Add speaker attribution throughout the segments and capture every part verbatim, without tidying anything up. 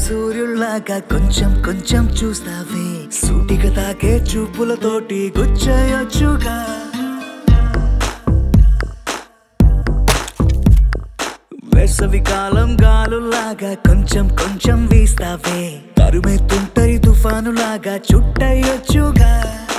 Speaker 1: సూర్యుల్లాగా కొంచెం కొంచెం చూస్తావే సూటిగా తాకే చూపులతోటి గుచ్చేయొచ్చుగా వేసవి కాలం గాలులాగా కొంచెం కొంచెం వీస్తావే తరుమెత్తుంటరి తుఫానులాగా చుట్టయ్యొచ్చుగా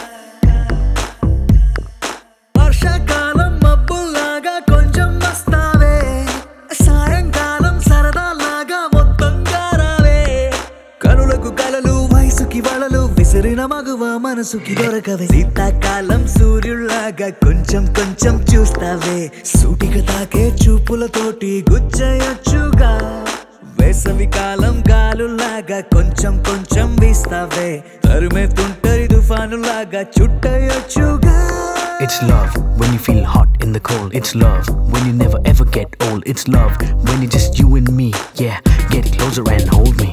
Speaker 1: వర్షాకాలం మబ్బుల్లాగా కొంచెం వస్తావే సాయంకాలం సరదాలాగా మొత్తంగా రావే కనులకు కలలు వయసుకి వలలు విసిరిన మగువ మనసుకి దొరకవే శీతాకాలం సూర్యుల్లాగా కొంచెం కొంచెం చూస్తావే సూటిగా తాకే చూపులతోటి గుచ్చేయొచ్చుగా వేసవి కాలం గాలులాగా కొంచెం కొంచెం వీస్తావే తరుమెత్తుంటరి తుఫానులాగా చుట్టయ్యొచ్చుగా
Speaker 2: It's love when you feel hot in the cold. It's love when you never ever get old. It's love when it's just you and me. Yeah, get closer and hold me.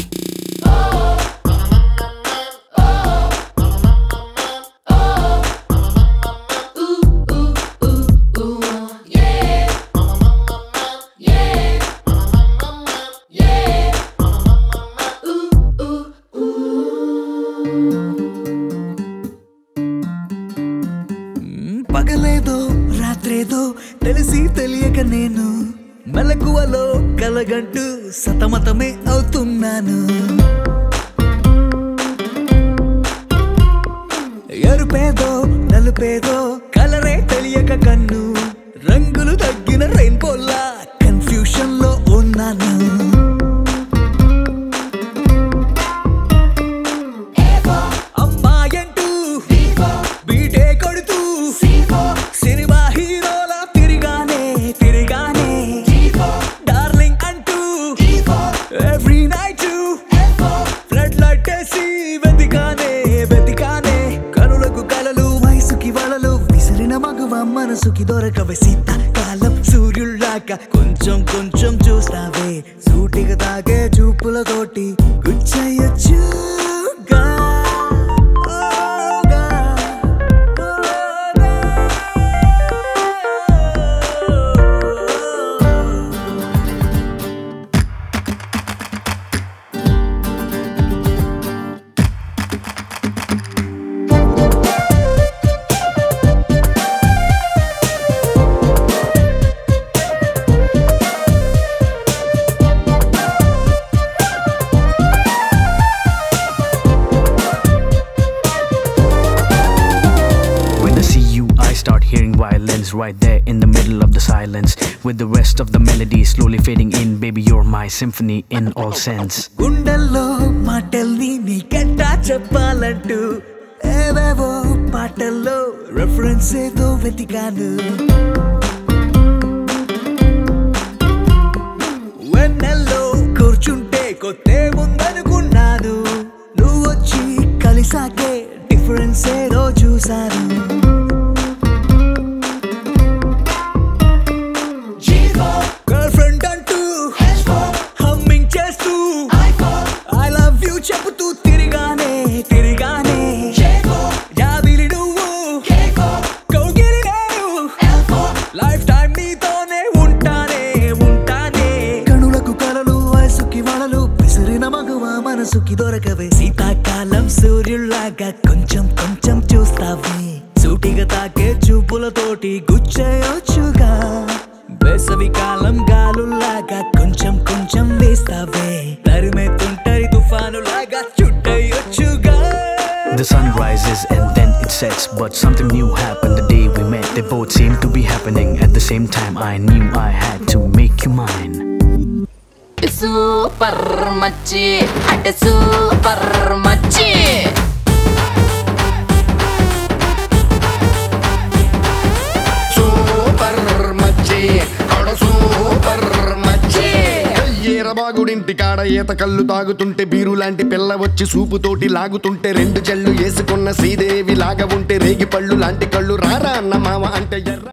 Speaker 1: పగలేదో రాత్రేదో తెలిసి తెలియక నేను మెలకువలో కలగంటూ సతమతమే అవుతున్నాను ఎరుపేదో నలుపేదో కలరే తెలియక కన్ను రంగులు తగ్గిన రెయిన్బోలా confusion లో ఉన్నాను అమ్మాయంటూ బీటే కొడుతూ సినిమా హీరోలా తిరిగానే తిరిగానే డార్లింగ్ అంటూ ఎవ్రీ నైట్ ఫ్లడ్ లైట్ వేసి వెతికానే వెతికానే కనులకు కలలు వయసుకి వలలు విసిరిన మగువ మనసుకి దొరకవే శీతాకాలం సూర్యుల్లాగా కొంచెం కొంచెం చూస్తావే సూటిగా తాగే చూపులతోటి గుచ్చేయొచ్చుగా
Speaker 2: Hearing violins right there in the middle of the silence, with the rest of the melody slowly fading in. Baby, you're my symphony in all sense.
Speaker 1: గుండెల్లో మాటల్ని నీకెట్టా చెప్పాలంటూ ఏవేవో పాటల్లో రెఫరెన్స్ ఏదో వెతికాను వెన్నెల్లో కూర్చుంటే కొత్తే ముందనుకున్నాను నువ్వు వచ్చి కలిసాకే డిఫరెన్స్ ఏదో చూశాను చెబుతూ తిరిగానే తిరిగానే జాబిలి నువ్వు కౌగిలి నేను లైఫ్ టైం నీతోనే ఉంటానే ఉంటానే కనులకు కలలు వయసుకి వలలు విసిరిన మగువ మనసుకి దొరకవే శీతాకాలం సూర్యుల్లాగా కొంచెం కొంచెం చూస్తావే సూటిగా తాకే చూపులతోటి గుచ్చేయొచ్చుగా వేసవి కాలం గాలుల్లాగా కొంచెం కొంచెం వేస్తావే తరిమెత్తుంటరి తుఫానులాగా చుట్టయ్యొచ్చుగా
Speaker 2: The sun rises and then it sets, but something new happened the day we met. They both seemed to be happening at the same time. I knew I had to make you mine.
Speaker 3: Super machi, at super machi.
Speaker 4: బాగుడింటి కాడ ఈత కళ్ళు తాగుతుంటే beer లాంటి పిల్ల వచ్చి సూపుతోటి లాగుతుంటే రెండు జల్లు వేసుకున్న శ్రీదేవి లాగా ఉంటే రేగి పళ్ళు లాంటి కళ్ళు రారా అన్న మామ అంటే ఎర్ర